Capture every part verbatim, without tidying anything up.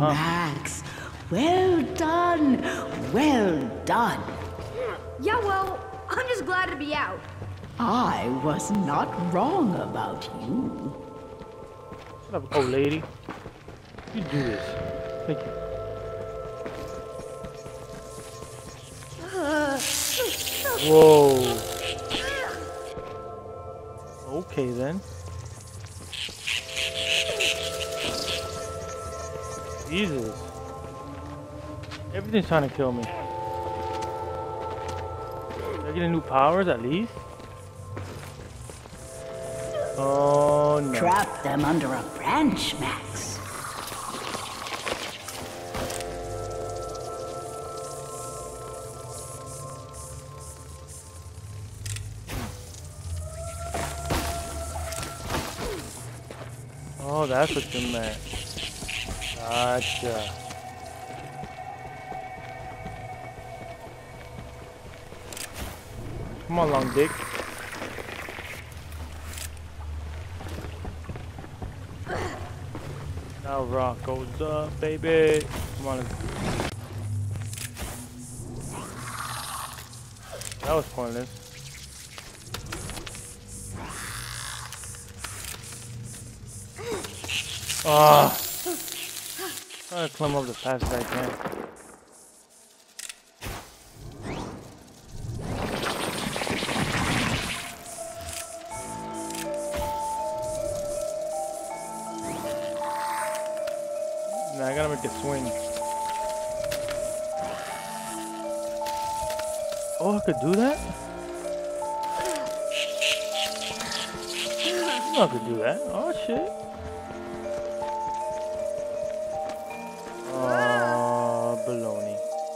Uh-huh. Max, well done. Well done. Yeah, well, I'm just glad to be out. I was not wrong about you. Shut up, old lady. You do this. Thank you. Whoa. Okay then. Jesus. Everything's trying to kill me. They're getting new powers at least? Oh no. Trap them under a branch, Max. Oh, that's what you meant. Gotcha. Come on, long dick. Now rock goes up, baby. Come on. Let's... That was pointless. Ah. Trying to climb up as fast as I can. Now I gotta make a swing. Oh, I could do that? I could do that. Oh shit. Oh, baloney.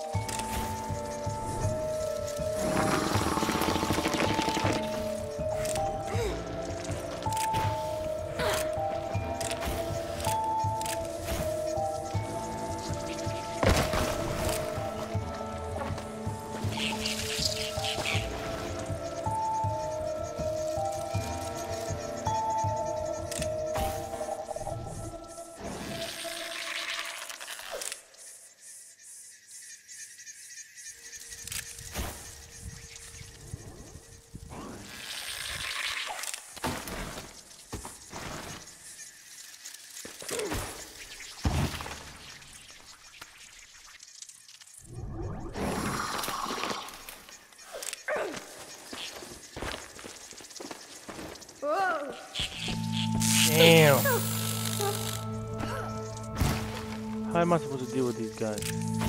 Whoa. Damn. How am I supposed to deal with these guys?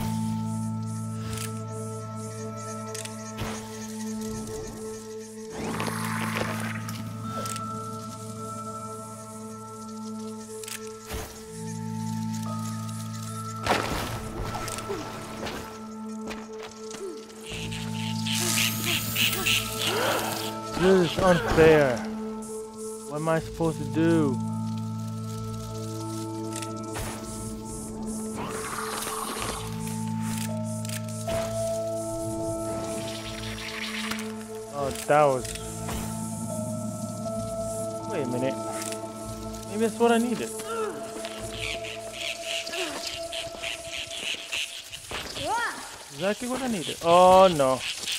This is unfair. What am I supposed to do? Oh, that was... Wait a minute. Maybe that's what I needed. Exactly what I needed. Oh no.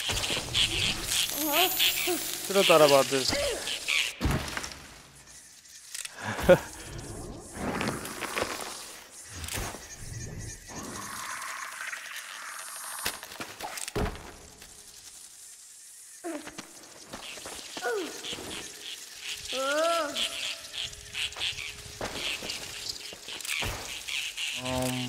Should have thought about this. um.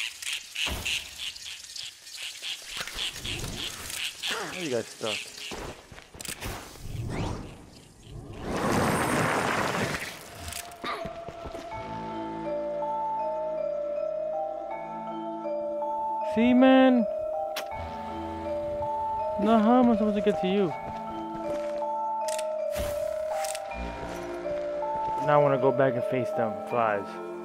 Where you guys stuck? See, man? Now how am I supposed to get to you? Now I want to go back and face them flies.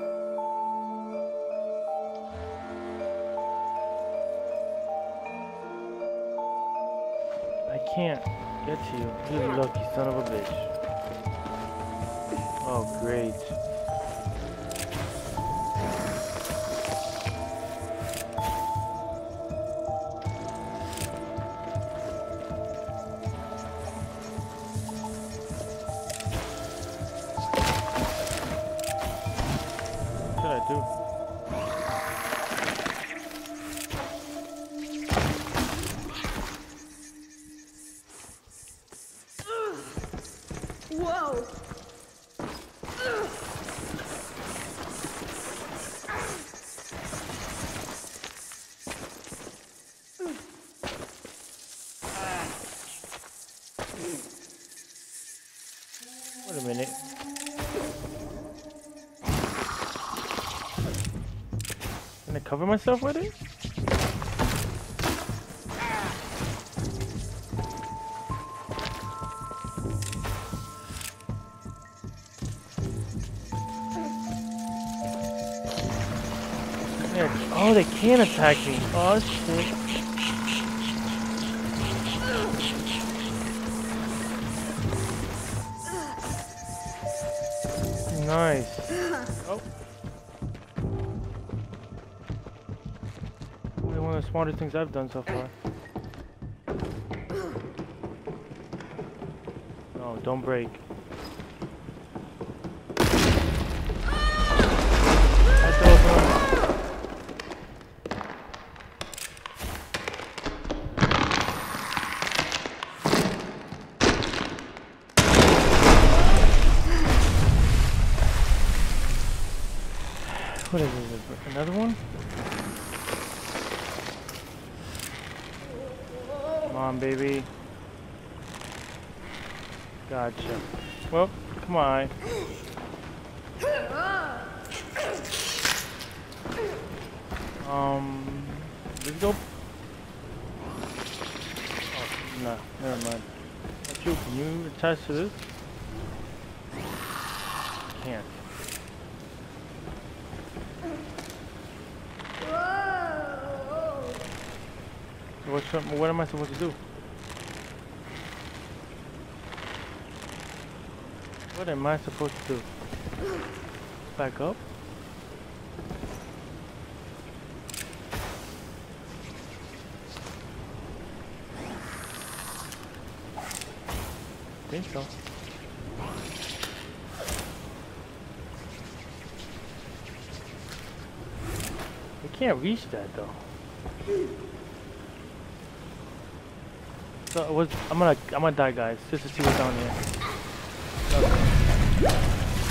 I can't get to you. You lucky son of a bitch. Oh, great. to do. Whoa. Wait a minute. Can I cover myself with it? There. Oh, they can attack me. Oh shit. Nice. Oh. Probably one of the smartest things I've done so far. No, don't break. That's over. What is this? Another one? Come on, baby. Gotcha. Well, come on. Um, let's go. Oh, no, never mind. You, can you attach to this? Can't. What's, what am I supposed to do? What am I supposed to do? Back up? I think so. I can't reach that though. So it was, I'm gonna I'm gonna die, guys, just to see what's down here. Okay.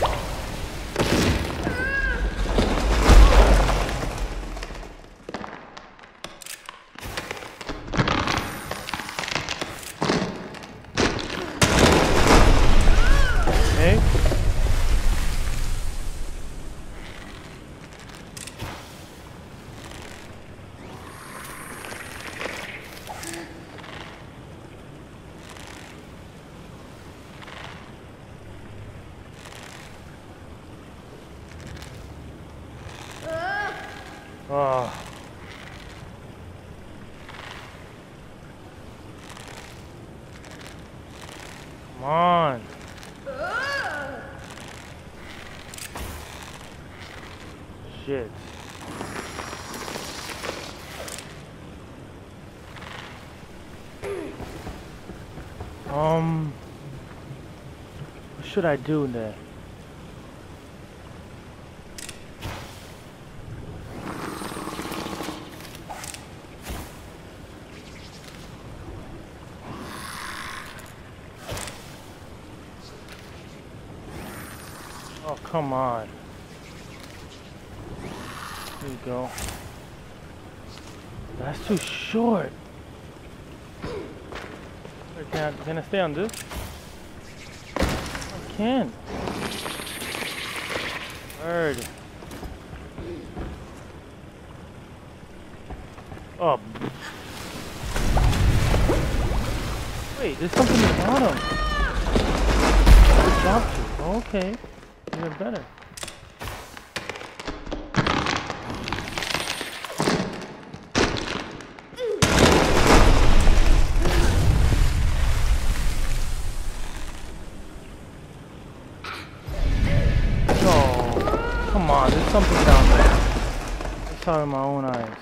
Okay. Oh. Come on. Shit. Um, what should I do there? Oh, come on. There you go. That's too short. Wait, can I, can I stay on this? I can. Bird. Oh. Wait, there's something at the bottom. I dropped you. Okay. Even better. Oh, come on, there's something down there. I saw it in my own eyes.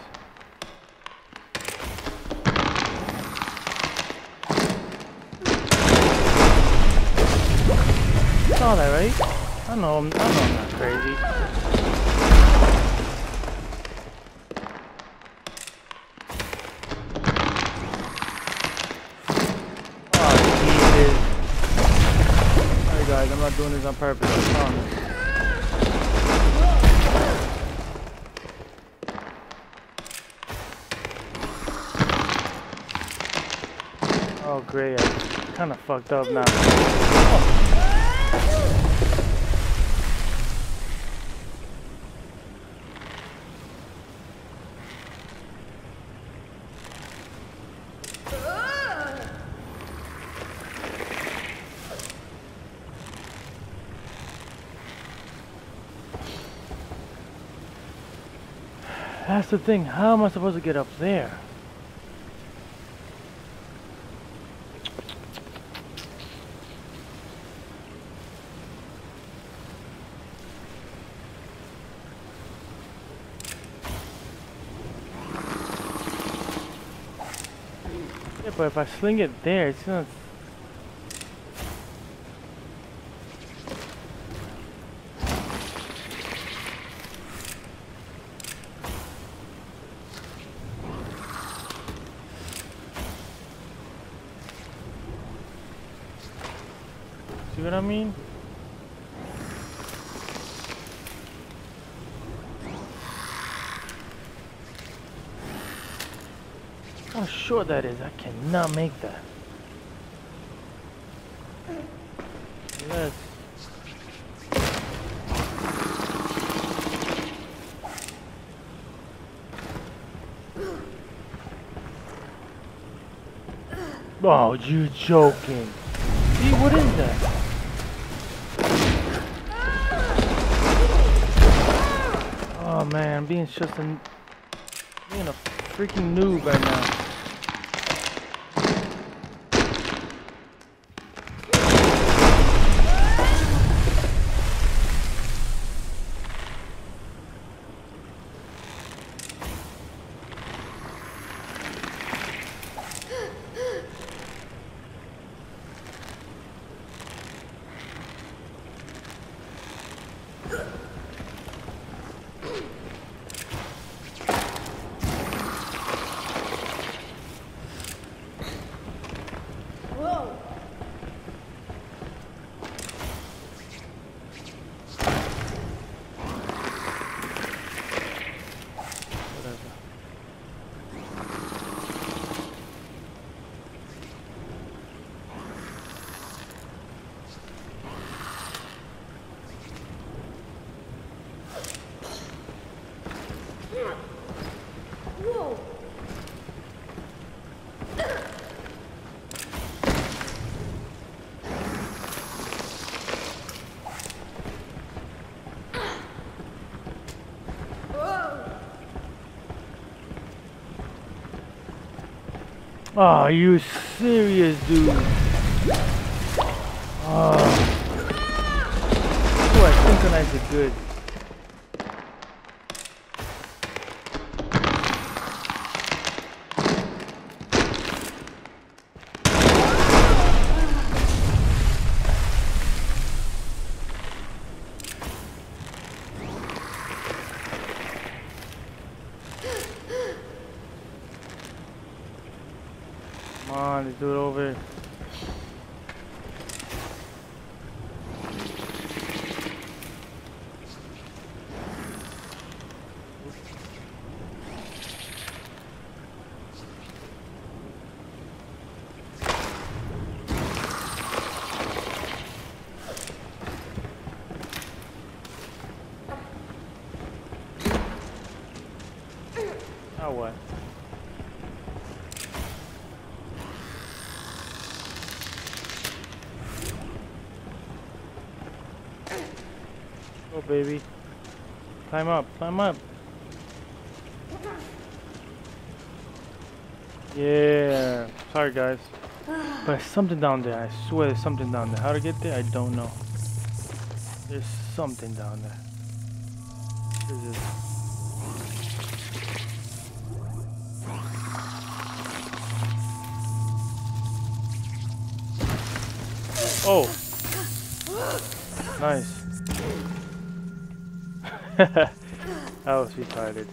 You saw that, right? I know, I'm, I know I'm not crazy. not doing this on purpose, I promise. Oh great, I kinda fucked up now. Oh. That's the thing, how am I supposed to get up there? Yeah, but if I sling it there, it's gonna... See what I mean? How short that is, I cannot make that. Yes. Oh, you joking. See, what is that? Oh man, I'm being just a, being a freaking noob right now. Whoa! Oh, are you serious, dude? Oh. Oh, I synchronize it good. Come on, let's do it over. Now what? Go, baby. Climb up, climb up. Yeah. Sorry, guys. But there's something down there. I swear there's something down there. How to get there? I don't know. There's something down there. What is this? Oh. Nice. That was retarded.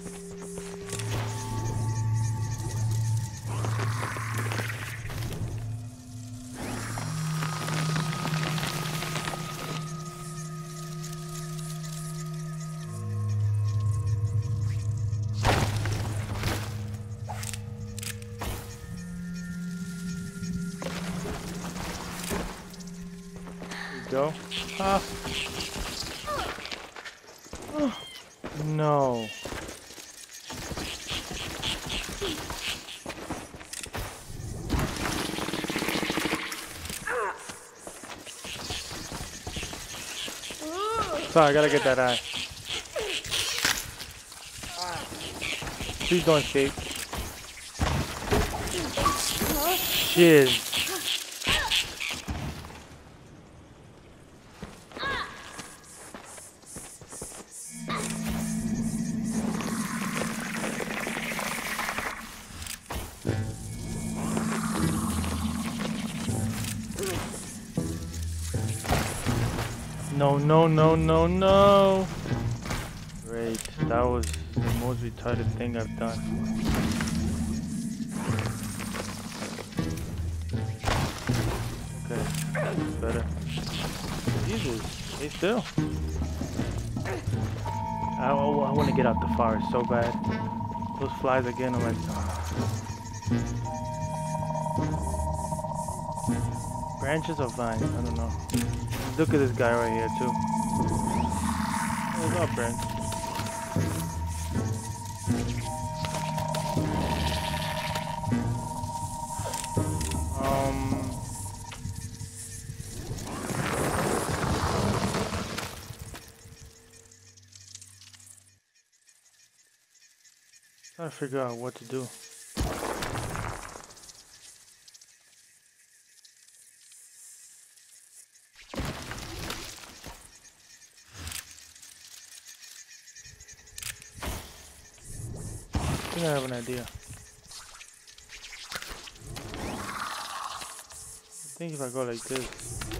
go. Ah. Oh, no. Sorry, I gotta get that eye. Please don't escape. Shit. No, no, no, no, no. Great. That was the most retarded thing I've done. Okay. That's better. Jesus. Stay still. I, I, I want to get out the forest so bad. Those flies again, I'm like... Oh. Branches or vines? I don't know. Look at this guy right here too. What's up, Brent? Um. Trying to figure out what to do. I think I have an idea. I think if I go like this.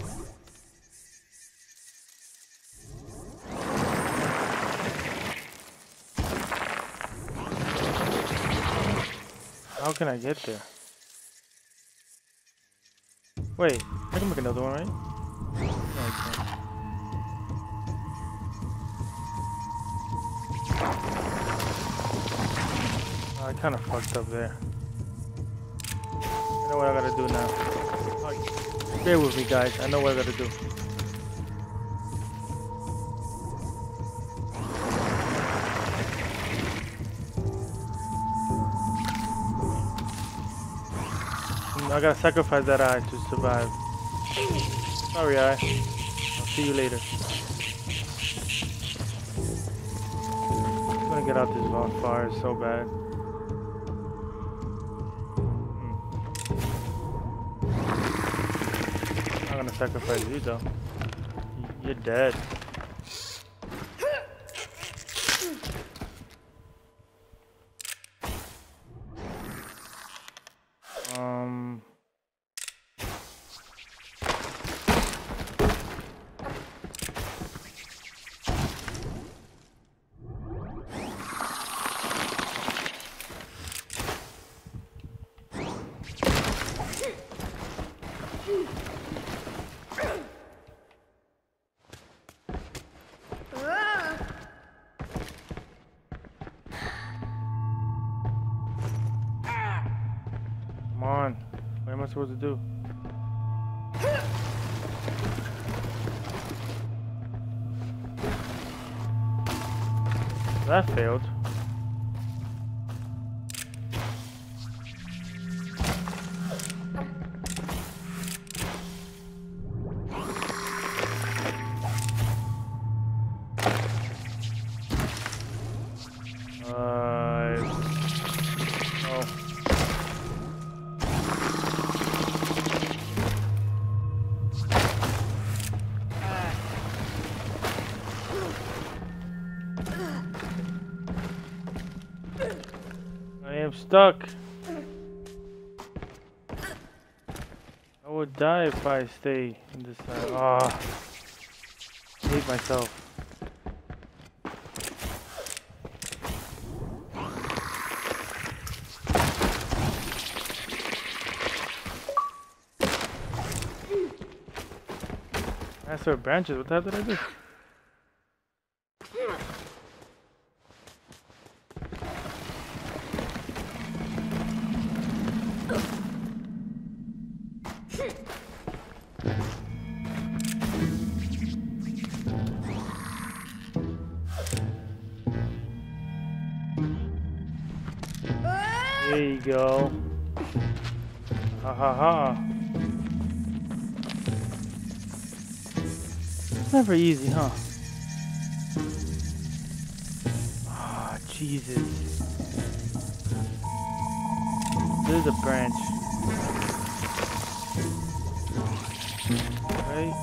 How can I get there? Wait, I can make another one, right? No, I can't. I kind of fucked up there. I know what I gotta do now. Right, bear with me, guys. I know what I gotta do. I gotta sacrifice that eye to survive. Sorry, eye. I'll see you later. I'm gonna get out this fire so bad. I'm gonna sacrifice you though. You're dead. Um. Come on. What am I supposed to do? That failed. Uh, oh. I am stuck. I would die if I stay in this side. Ah, I hate myself. Master of branches, what the hell did I do? There you go. Ha ha ha. It's never easy, huh? Ah, Jesus. There's a branch. Right?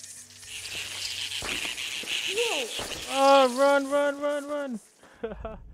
Oh, run, run, run, run.